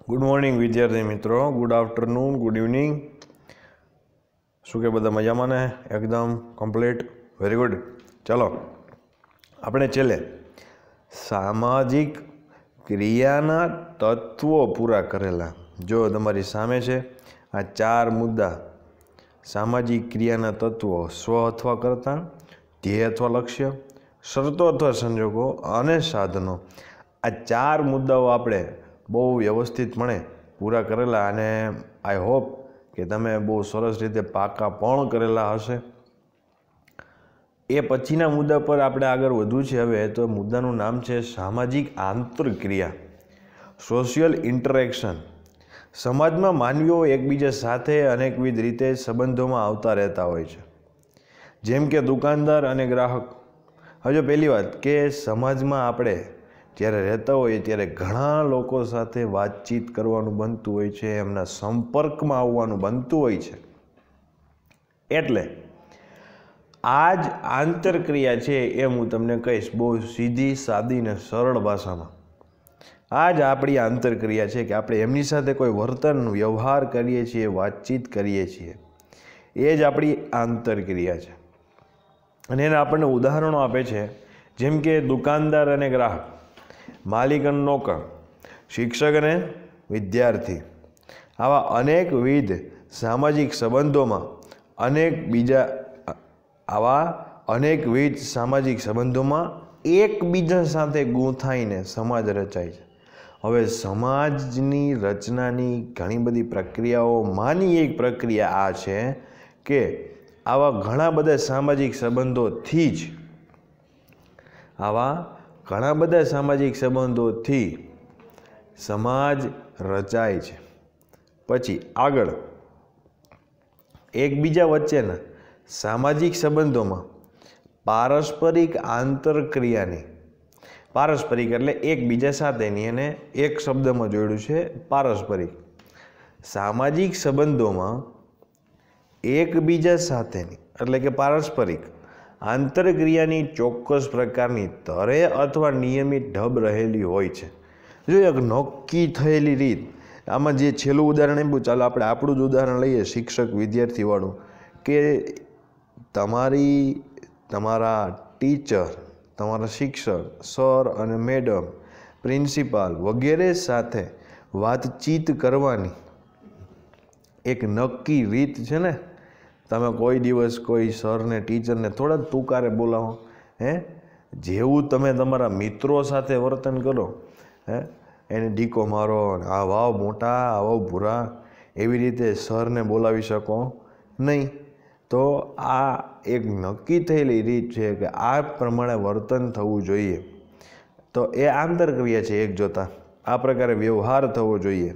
Good morning વિદ્યાર્થી મિત્રો, good afternoon, good evening. શું કે બધા મજામાં ને? એકદમ કમ્પ્લીટ, વેરી ગુડ. ચાલો આપણે છેલ્લે સામાજિક ક્રિયાના તત્વો પૂરા કરેલા. જો તમારી સામે છે આ 4 મુદ્દા: સામાજિક ક્રિયાના તત્વો, સ્વ અથવા કર્તા, ધ્યેય અથવા લક્ષ્ય, શરતો અથવા સંજોગો અને સાધનો. આ 4 મુદ્દાઓ આપણે બહુ વ્યવસ્થિતપણે પૂરા કરેલા અને આઈ હોપ કે તમે બહુ સરસ રીતે પાકા પણ કરેલા હશે. એ પછીના મુદ્દા પર આપણે આગળ વધવું છે. હવે તો મુદ્દાનું નામ છે સામાજિક આંતરક્રિયા, સોશિયલ ઇન્ટરેક્શન. સમાજમાં માનવીઓ એકબીજા સાથે અનેકવિધ રીતે સંબંધોમાં આવતા રહેતા હોય છે, જેમ કે દુકાનદાર અને ગ્રાહક. હવે પહેલી વાત કે સમાજમાં આપણે જ્યારે રહેતા હોઈએ ત્યારે ઘણા લોકો સાથે વાતચીત કરવાનું બનતું હોય છે, એમના સંપર્કમાં આવવાનું બનતું હોય છે. એટલે આ જ આંતરક્રિયા છે એ હું તમને કહીશ બહુ સીધી, સાદી ને સરળ ભાષામાં. આ જ આપણી આંતરક્રિયા છે કે આપણે એમની સાથે કોઈ વર્તન, વ્યવહાર કરીએ છીએ, વાતચીત કરીએ છીએ. એ જ આપણી આંતરક્રિયા છે. અને એને આપણને ઉદાહરણો આપે છે, જેમ કે દુકાનદાર અને ગ્રાહક, માલિક અને નોકર, શિક્ષક અને વિદ્યાર્થી. આવા અનેકવિધ સામાજિક સંબંધોમાં એકબીજા સાથે ગૂંથાઈને સમાજ રચાય છે. હવે સમાજની રચનાની ઘણી બધી પ્રક્રિયાઓમાંની એક પ્રક્રિયા આ છે કે આવા ઘણા બધા સામાજિક સંબંધોથી સમાજ રચાય છે. પછી આગળ એકબીજા વચ્ચેના સામાજિક સંબંધોમાં પારસ્પરિક આંતરક્રિયાની, પારસ્પરિક એટલે એકબીજા સાથેની, અને એક શબ્દમાં જોડ્યું છે પારસ્પરિક. સામાજિક સંબંધોમાં એકબીજા સાથેની એટલે કે પારસ્પરિક આંતરક્રિયાની ચોક્કસ પ્રકારની તરે અથવા નિયમિત ઢબ રહેલી હોય છે. જો એક નક્કી થયેલી રીત, આમાં જે છેલ્લું ઉદાહરણ આપ્યું, ચાલો આપણે આપણું જ ઉદાહરણ લઈએ, શિક્ષક વિદ્યાર્થીવાળું, કે તમારા ટીચર, તમારા શિક્ષક, સર અને મેડમ, પ્રિન્સિપાલ વગેરે સાથે વાતચીત કરવાની એક નક્કી રીત છે ને. તમે કોઈ દિવસ કોઈ સરને, ટીચરને થોડા તુકારે બોલાવો, જેવું તમે તમારા મિત્રો સાથે વર્તન કરો, એને ડીકો મારો, આ વાવ મોટા, આ વાવ ભૂરા, એવી રીતે સરને બોલાવી શકો નહીં. તો આ એક નક્કી થયેલી રીત છે કે આ પ્રમાણે વર્તન થવું જોઈએ. તો એ આંતરક્રિયા છે. એક જોતા આ પ્રકારે વ્યવહાર થવો જોઈએ.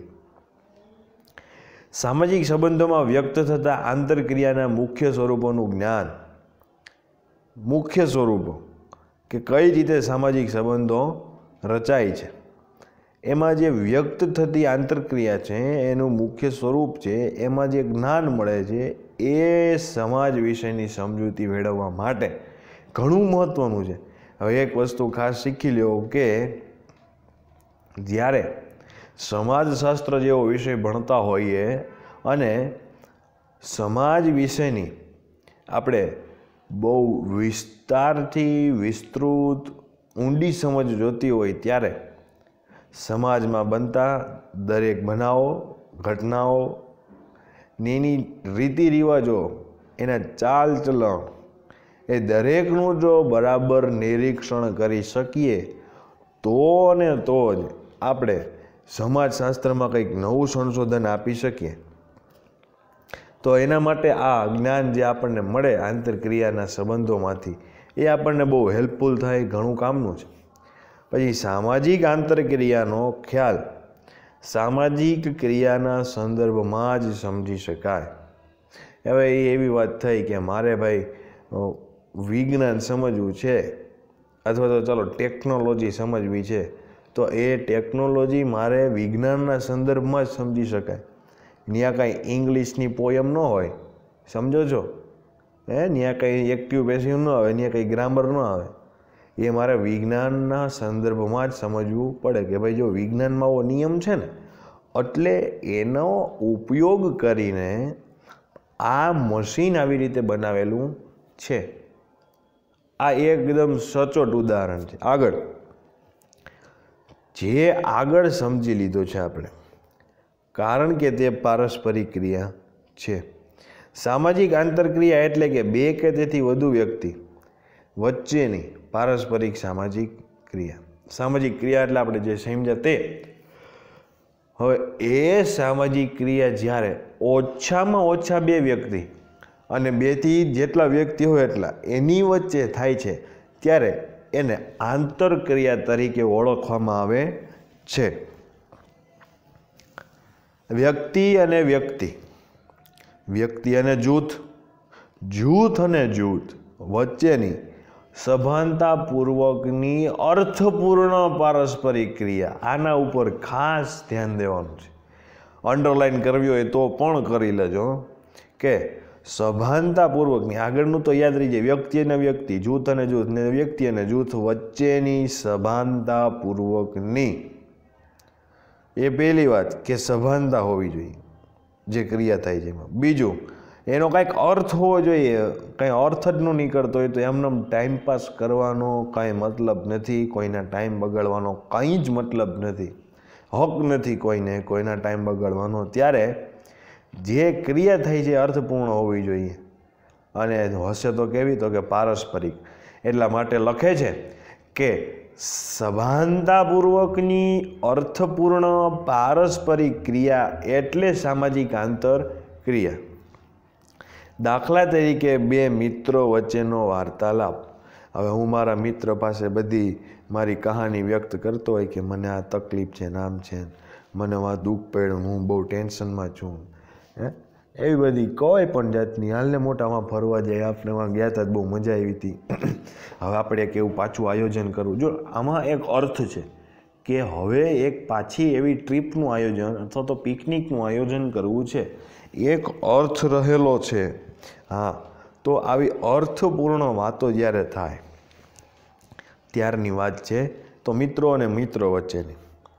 સામાજિક સંબંધોમાં વ્યક્ત થતા આંતરક્રિયાના મુખ્ય સ્વરૂપોનું જ્ઞાન. મુખ્ય સ્વરૂપો કે કઈ રીતે સામાજિક સંબંધો રચાય છે, એમાં જે વ્યક્ત થતી આંતરક્રિયા છે એનું મુખ્ય સ્વરૂપ છે, એમાં જે જ્ઞાન મળે છે એ સમાજ વિશેની સમજૂતી મેળવવા માટે ઘણું મહત્ત્વનું છે. હવે એક વસ્તુ ખાસ શીખી લો કે જ્યારે સમાજશાસ્ત્ર જેવો વિષય ભણતા હોઈએ અને સમાજ વિશેની આપણે બહુ વિસ્તારથી વિસ્તૃત ઊંડી સમજ જોતી હોય ત્યારે સમાજમાં બનતા દરેક બનાવો, ઘટનાઓ, એની રીતિ રિવાજો, એના ચાલ ચલણ, એ દરેકનું જો બરાબર નિરીક્ષણ કરી શકીએ તો ને તો જ આપણે સમાજશાસ્ત્રમાં કંઈક નવું સંશોધન આપી શકીએ. તો એના માટે આ જ્ઞાન જે આપણને મળે આંતરક્રિયાના સંબંધોમાંથી, એ આપણને બહુ હેલ્પફુલ થાય, ઘણું કામનું છે. પછી સામાજિક આંતરક્રિયાનો ખ્યાલ સામાજિક ક્રિયાના સંદર્ભમાં જ સમજી શકાય. હવે એ એવી વાત થઈ કે મારે ભાઈ વિજ્ઞાન સમજવું છે અથવા તો ચાલો ટેકનોલોજી સમજવી છે, તો એ ટેકનોલોજી મારે વિજ્ઞાનના સંદર્ભમાં જ સમજી શકાય. ત્યાં કાંઈ ઇંગ્લિશની પોયમ ન હોય, સમજો છો? ત્યાં કંઈ એક્ટિવ પેસિવ ન આવે, ત્યાં કંઈ ગ્રામર ન આવે. એ મારે વિજ્ઞાનના સંદર્ભમાં જ સમજવું પડે કે ભાઈ જો વિજ્ઞાનમાં આવો નિયમ છે ને, એટલે એનો ઉપયોગ કરીને આ મશીન આવી રીતે બનાવેલું છે. આ એકદમ સચોટ ઉદાહરણ છે. આગળ સમજી લીધો છે આપણે, કારણ કે તે પારસ્પરિક ક્રિયા છે. સામાજિક આંતરક્રિયા એટલે કે બે કે તેથી વધુ વ્યક્તિ વચ્ચેની પારસ્પરિક સામાજિક ક્રિયા. સામાજિક ક્રિયા એટલે આપણે જે સમજ્યા તે. હવે એ સામાજિક ક્રિયા જ્યારે ઓછામાં ઓછા બે વ્યક્તિ અને બેથી જેટલા વ્યક્તિ હોય એટલા એની વચ્ચે થાય છે ત્યારે એને આંતરક્રિયા તરીકે ઓળખવામાં આવે છે. વ્યક્તિ અને વ્યક્તિ, વ્યક્તિ અને જૂથ, જૂથ અને જૂથ વચ્ચેની સભાનતાપૂર્વકની અર્થપૂર્ણ પારસ્પરિક ક્રિયા. આના ઉપર ખાસ ધ્યાન દેવાનું છે. અંડરલાઈન કરવી હોય તો પણ કરી લેજો કે સભાનતાપૂર્વકની, આગળનું તો યાદ રહી જાય, વ્યક્તિ અને વ્યક્તિ, જૂથ અને જૂથ, ને વ્યક્તિ અને જૂથ વચ્ચેની સભાનતાપૂર્વકની. એ પહેલી વાત કે સભાનતા હોવી જોઈએ જે ક્રિયા થાય છે એમાં. બીજું, એનો કાંઈક અર્થ હોવો જોઈએ. કાંઈ અર્થ જ ન નીકળતો હોય તો એમને ટાઈમપાસ કરવાનો કાંઈ મતલબ નથી, કોઈના ટાઈમ બગાડવાનો કંઈ જ મતલબ નથી, હક નથી કોઈના ટાઈમ બગાડવાનો. ત્યારે જે ક્રિયા થઈ છે અર્થપૂર્ણ હોવી જોઈએ, અને હશે તો કેવી, તો કે પારસ્પરિક. એટલા માટે લખે છે કે સભાનતાપૂર્વકની અર્થપૂર્ણ પારસ્પરિક ક્રિયા એટલે સામાજિક આંતરક્રિયા. દાખલા તરીકે બે મિત્રો વચ્ચેનો વાર્તાલાપ. હવે હું મારા મિત્ર પાસે બધી મારી કહાની વ્યક્ત કરતો હોય કે મને આ તકલીફ છે, નામ છે, મને આ દુઃખ પડ્યું, હું બહુ ટેન્શનમાં છું, એવી બધી કોઈ પણ જાતની. હાલને મોટામાં ફરવા જાય, આપણે એમાં ગયા હતા, બહુ મજા આવી હતી, હવે આપણે એક એવું પાછું આયોજન કરવું. જો આમાં એક અર્થ છે કે હવે એક પાછી એવી ટ્રીપનું આયોજન અથવા તો પિકનિકનું આયોજન કરવું છે, એક અર્થ રહેલો છે. હા, તો આવી અર્થપૂર્ણ વાતો જ્યારે થાય ત્યારની વાત છે. તો મિત્રો અને મિત્રો વચ્ચેની,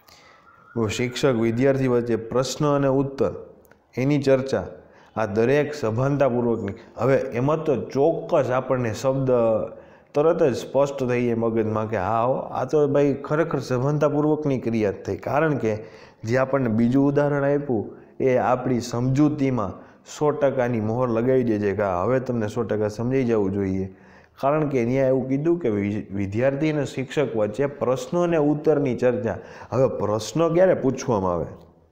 શિક્ષક વિદ્યાર્થી વચ્ચે પ્રશ્ન અને ઉત્તર, એની ચર્ચા, આ દરેક સભાનતાપૂર્વકની. હવે એમાં તો ચોક્કસ આપણને શબ્દ તરત જ સ્પષ્ટ થઈ જાય મગજમાં કે હા, આ તો ભાઈ ખરેખર સભાનતાપૂર્વકની ક્રિયા જ થઈ. કારણ કે જે આપણને બીજું ઉદાહરણ આપ્યું એ આપણી સમજૂતીમાં 100%ની મોહર લગાવી દે છે કે હવે તમને 100% સમજાઈ જવું જોઈએ. કારણ કે અહીંયા એવું કીધું કે વિદ્યાર્થી અને શિક્ષક વચ્ચે પ્રશ્નો અને ઉત્તરની ચર્ચા. હવે પ્રશ્નો ક્યારે પૂછવામાં આવે,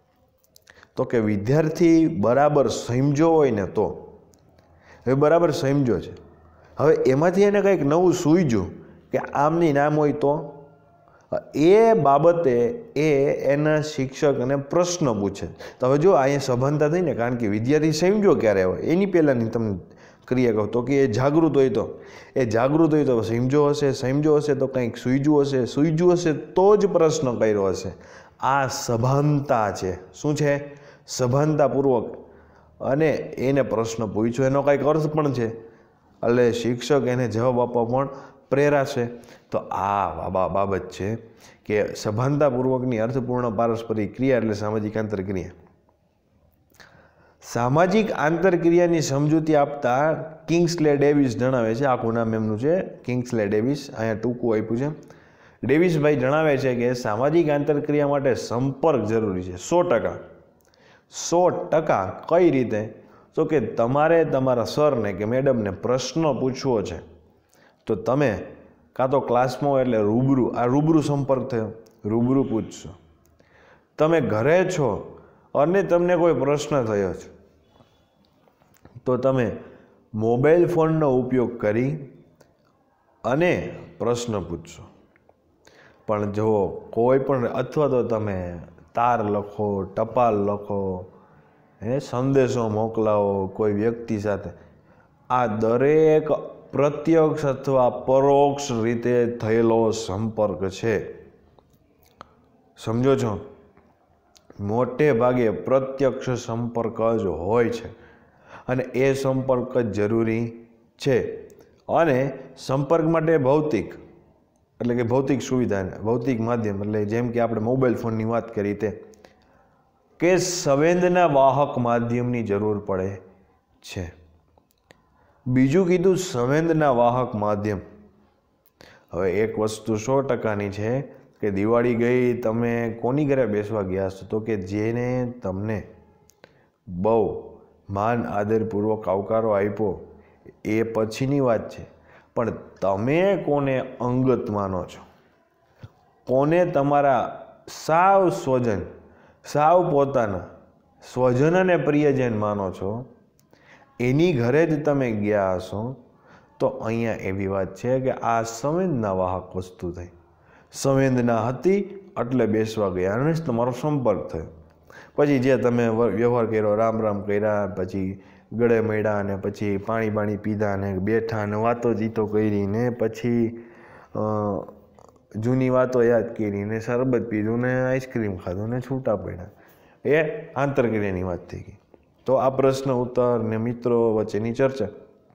તો કે વિદ્યાર્થી બરાબર સમજો હોય ને તો. હવે બરાબર સમજો છે, હવે એમાંથી એને કંઈક નવું સૂઝ્યું કે આમની નામ હોય તો એ બાબતે એના શિક્ષકને પ્રશ્ન પૂછે. તો હવે જો અહીંયા સભાનતા થઈ ને, કારણ કે વિદ્યાર્થી સમજો ક્યારે હોય એની પહેલાંની તમને ક્રિયા કહો તો કે એ જાગૃત હોય તો, સમજો હશે તો કંઈક સૂઝ્યું હશે તો જ પ્રશ્ન કર્યો હશે. આ સભાનતા છે. શું છે? સભાનતાપૂર્વક. અને એને પ્રશ્ન પૂછ્યો, એનો કંઈક અર્થ પણ છે, એટલે શિક્ષક એને જવાબ આપવા પણ પ્રેરાશે. તો આ બાબત છે કે સભાનતાપૂર્વકની અર્થપૂર્ણ પારસ્પરિક ક્રિયા એટલે સામાજિક આંતરક્રિયા. સામાજિક આંતરક્રિયાની સમજૂતી આપતા કિંગ્સલે ડેવિસ જણાવે છે, આખું નામ એમનું છે કિંગ્સલે ડેવિસ, અહીંયા ટૂંકું આપ્યું છે. ડેવિસભાઈ જણાવે છે કે સામાજિક આંતરક્રિયા માટે સંપર્ક જરૂરી છે. 100%. કઈ રીતે? તો કે તમારે તમારા સરને કે મેડમને પ્રશ્ન પૂછવો છે તો તમે કાં તો ક્લાસમાં એટલે રૂબરૂ સંપર્ક થયો, રૂબરૂ પૂછશો. તમે ઘરે છો અને તમને કોઈ પ્રશ્ન થયો છે તો તમે મોબાઈલ ફોનનો ઉપયોગ કરી અને પ્રશ્ન પૂછશો. પણ જો કોઈ પણ, અથવા તો તમે તાર લખો, ટપાલ લખો, સંદેશો મોકલાવો કોઈ વ્યક્તિ સાથે, આ દરેક પ્રત્યક્ષ અથવા પરોક્ષ રીતે થયેલો સંપર્ક છે. સમજો છો? મોટે ભાગે પ્રત્યક્ષ સંપર્ક જ હોય છે અને એ સંપર્ક જ જરૂરી છે. અને સંપર્ક માટે ભૌતિક, એટલે કે ભૌતિક સુવિધા, ભૌતિક માધ્યમ, એટલે જેમ કે આપણે મોબાઈલ ફોનની વાત કરી તે કે સંવેદના વાહક માધ્યમની જરૂર પડે છે. બીજું કીધું સંવેદના વાહક માધ્યમ. હવે એક વસ્તુ 100%ની છે કે દિવાળી ગઈ, તમે કોની ઘરે બેસવા ગયા છો? તો કે જેને તમને બહુ માન આદરપૂર્વક આવકારો આપ્યો એ પછીની વાત છે, પણ તમે કોને અંગત માનો છો, કોને તમારા સાવ સ્વજન, સાવ પોતાના સ્વજન અને પ્રિયજન માનો છો, એની ઘરે જ તમે ગયા હશો, તો અહીંયા એવી વાત છે કે આ સંવેદના વાહક વસ્તુ થઈ. સંવેદના હતી એટલે બેસવા ગયા અને તમારો સંપર્ક થયો. પછી જે તમે વ્યવહાર કર્યો, રામ રામ કર્યા, પછી ગળે મળ્યા અને પછી પાણી પીધા ને બેઠા ને વાતો જીતો કરીને પછી જૂની વાતો યાદ કરીને શરબત પીધું ને આઈસ્ક્રીમ ખાધું ને છૂટા પડ્યા. એ આંતરક્રિયાની વાત થઈ ગઈ. તો આ પ્રશ્ન ઉત્તર ને મિત્રો વચ્ચેની ચર્ચા.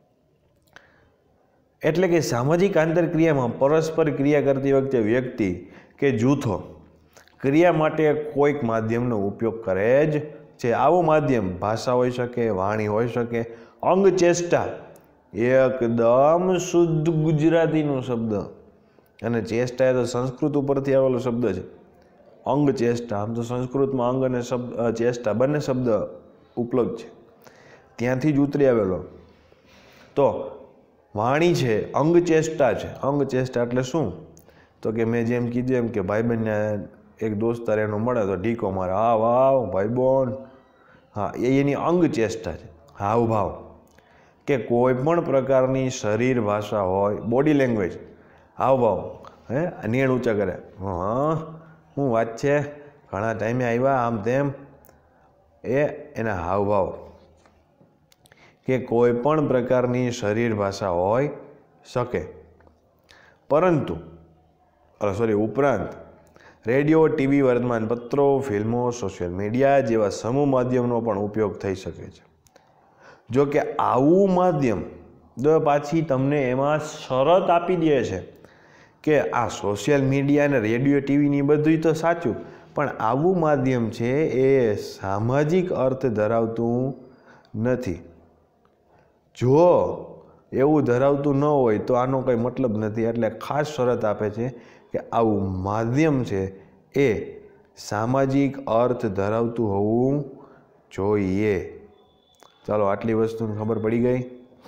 એટલે કે સામાજિક આંતરક્રિયામાં પરસ્પર ક્રિયા કરતી વખતે વ્યક્તિ કે જૂથો ક્રિયા માટે કોઈક માધ્યમનો ઉપયોગ કરે જ છે. આવું માધ્યમ ભાષા હોઈ શકે, વાણી હોઈ શકે, અંગચેષ્ટા એકદમ શુદ્ધ ગુજરાતીનો શબ્દ, અને ચેષ્ટા એ તો સંસ્કૃત ઉપરથી આવેલો શબ્દ છે. અંગચેષ્ટા, આમ તો સંસ્કૃતમાં અંગ અને ચેષ્ટા બંને શબ્દ ઉપલબ્ધ છે, ત્યાંથી જ ઉતરી આવેલો. તો વાણી છે, અંગચેષ્ટા છે. અંગચેષ્ટા એટલે શું? તો કે મેં જેમ કીધું એમ કે ભાઈબંધને એક દોસ્તાર એનો મળે તો ઢીકો મારે, હા વાવ ભાઈબોન, હા, એ એની અંગચેષ્ટા છે. હાવભાવ કે કોઈ પણ પ્રકારની શરીર ભાષા હોય, બોડી લેંગ્વેજ, હાવભાવ, નેણ ઊંચા કરે, હા શું વાત છે, ઘણા ટાઈમે આવ્યા, આમ તેમ, એ એના હાવભાવ. કે કોઈ પણ પ્રકારની શરીર ભાષા હોઈ શકે. પરંતુ ઉપરાંત રેડિયો, ટીવી, વર્તમાનપત્રો, ફિલ્મો, સોશિયલ મીડિયા જેવા સમૂહ માધ્યમનો પણ ઉપયોગ થઈ શકે છે. જો કે આવું માધ્યમ તો પાછી તમને એમાં શરત આપી દે છે કે આ સોશિયલ મીડિયા અને રેડિયો, ટીવીની બધું તો સાચું, પણ આવું માધ્યમ છે એ સામાજિક અર્થ ધરાવતું નથી. જો એવું ધરાવતું ન હોય તો આનો કંઈ મતલબ નથી. એટલે ખાસ શરત આપે છે કે આવું માધ્યમ છે એ સામાજિક અર્થ ધરાવતું હોવું જોઈએ. ચાલો, આટલી વસ્તુની ખબર પડી ગઈ.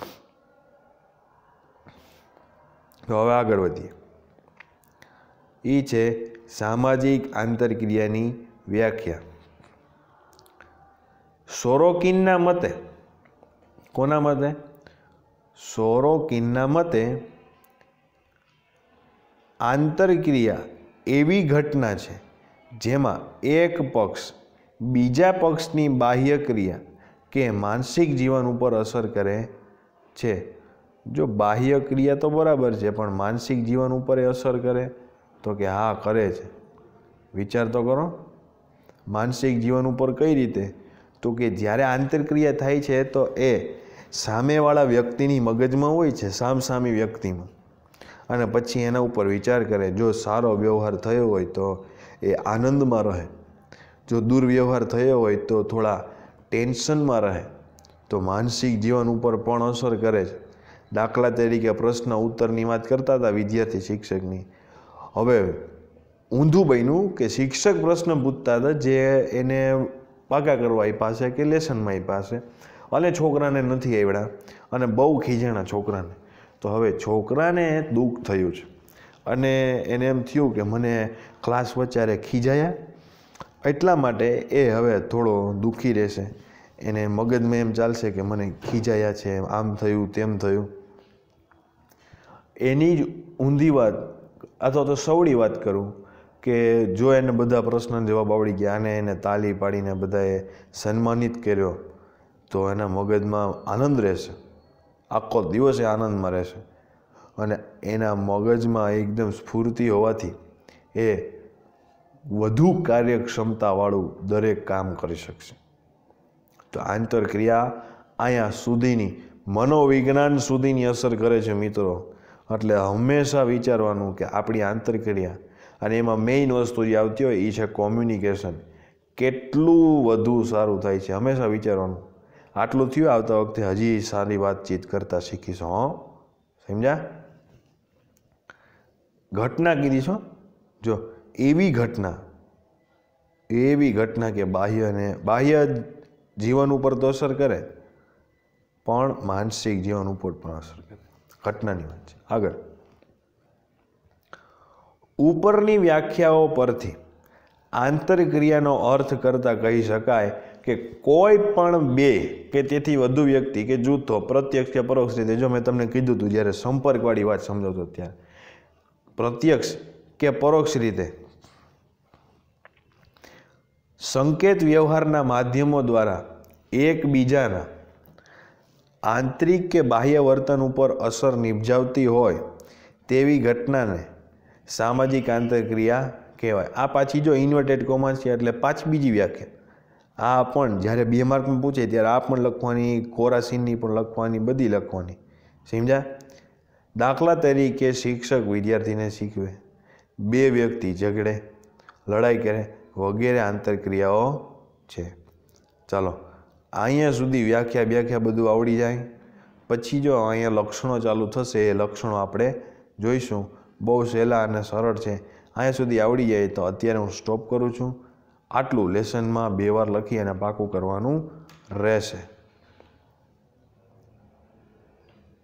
તો હવે આગળ વધીએ. એ છે સામાજિક આંતરક્રિયાની વ્યાખ્યા. સોરોકિનના મતે, કોના મતે? સોરોકિનના મતે આંતરક્રિયા એવી ઘટના છે જેમાં એક પક્ષ બીજા પક્ષની બાહ્ય ક્રિયા કે માનસિક જીવન ઉપર અસર કરે છે. જો બાહ્ય ક્રિયા તો બરાબર છે, પણ માનસિક જીવન ઉપર એ અસર કરે? તો કે હા, કરે છે. વિચાર તો કરો, માનસિક જીવન ઉપર કઈ રીતે? તો કે જ્યારે આંતરક્રિયા થાય છે તો એ સામેવાળા વ્યક્તિની મગજમાં હોય છે, સામસામી વ્યક્તિમાં, અને પછી એના ઉપર વિચાર કરે. જો સારો વ્યવહાર થયો હોય તો એ આનંદમાં રહે, જો દુર્વ્યવહાર થયો હોય તો થોડા ટેન્શનમાં રહે. તો માનસિક જીવન ઉપર પણ અસર કરે છે. દાખલા તરીકે પ્રશ્ન ઉત્તરની વાત કરતા હતા વિદ્યાર્થી શિક્ષકની. હવે ઊંધું બન્યું કે શિક્ષક પ્રશ્ન પૂછતા હતા જે એને પાકા કરવા આપ્યા છે કે લેસનમાં આપ્યા છે, અને છોકરાને નથી આવડ્યા, અને બહુ ખીજાણા છોકરાને. તો હવે છોકરાને દુઃખ થયું છે અને એને એમ થયું કે મને ક્લાસ વચ્ચે ખીજાયા, એટલા માટે એ હવે થોડો દુઃખી રહેશે. એને મગજમાં એમ ચાલશે કે મને ખીજાયા છે, આમ થયું તેમ થયું. એની જ ઊંધી વાત અથવા તો સવડી વાત કરું કે જો એને બધા પ્રશ્નના જવાબ આવડી ગયા અને એને તાલી પાડીને બધાએ સન્માનિત કર્યો તો એના મગજમાં આનંદ રહેશે, આખો દિવસ એ આનંદમાં રહેશે, અને એના મગજમાં એકદમ સ્ફૂર્તિ હોવાથી એ વધુ કાર્યક્ષમતાવાળું દરેક કામ કરી શકશે. તો આંતરક્રિયા અહીંયા સુધીની, મનોવિજ્ઞાન સુધીની અસર કરે છે મિત્રો. એટલે હંમેશા વિચારવાનું કે આપણી આંતરક્રિયા, અને એમાં મેઇન વસ્તુ જે આવતી હોય એ છે કોમ્યુનિકેશન. કેટલું વધુ સારું થાય છે. હંમેશા વિચારવાનું. આટલું થયું, આવતા વખતે હજી સારી વાતચીત કરતા શીખીશું. હો, સમજ્યા? ઘટના કીધી છો. જો એવી ઘટના કે બાહ્ય જીવન ઉપર તો અસર કરે, પણ માનસિક જીવન ઉપર પણ અસર કરે. ઘટનાની વાત છે. આગળ, ઉપરની વ્યાખ્યાઓ પરથી આંતરક્રિયાનો અર્થ કરતા કહી શકાય કે કોઈ પણ બે કે તેથી વધુ વ્યક્તિ કે જૂથો પ્રત્યક્ષ કે પરોક્ષ રીતે, જો મેં તમને કીધું હતું જ્યારે સંપર્કવાળી વાત સમજાવતો ત્યારે, પ્રત્યક્ષ કે પરોક્ષ રીતે સંકેત વ્યવહારના માધ્યમો દ્વારા એકબીજાના આંતરિક કે બાહ્ય વર્તન ઉપર અસર નિપજાવતી હોય તેવી ઘટનાને સામાજિક આંતરક્રિયા કહેવાય. આ પાછી જો ઇન્વર્ટેડ કોમા છે એટલે પાછી બીજી વ્યાખ્યા. આ પણ જ્યારે 2 માર્કમાં પૂછે ત્યારે આ પણ લખવાની, કોરાસીનની પણ લખવાની, બધી લખવાની. સમજ્યા? દાખલા તરીકે શિક્ષક વિદ્યાર્થીને શીખવે, 2 વ્યક્તિ ઝઘડે, લડાઈ કરે વગેરે આંતરક્રિયાઓ છે. ચાલો, અહીંયા સુધી વ્યાખ્યા બધું આવડી જાય. પછી જો અહીંયા લક્ષણો ચાલુ થશે, એ લક્ષણો આપણે જોઈશું. બહુ સહેલા અને સરળ છે. અહીંયા સુધી આવડી જાય તો અત્યારે હું સ્ટોપ કરું છું. આટલું લેસનમાં 2 વાર લખી અને પાકું કરવાનું રહેશે.